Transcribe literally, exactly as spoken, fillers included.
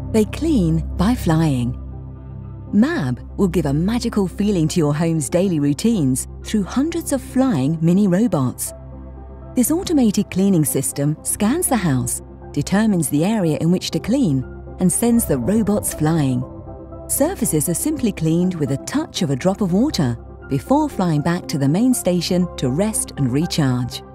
They clean by flying. Mab will give a magical feeling to your home's daily routines through hundreds of flying mini robots. This automated cleaning system scans the house, determines the area in which to clean, and sends the robots flying. Surfaces are simply cleaned with a touch of a drop of water before flying back to the main station to rest and recharge.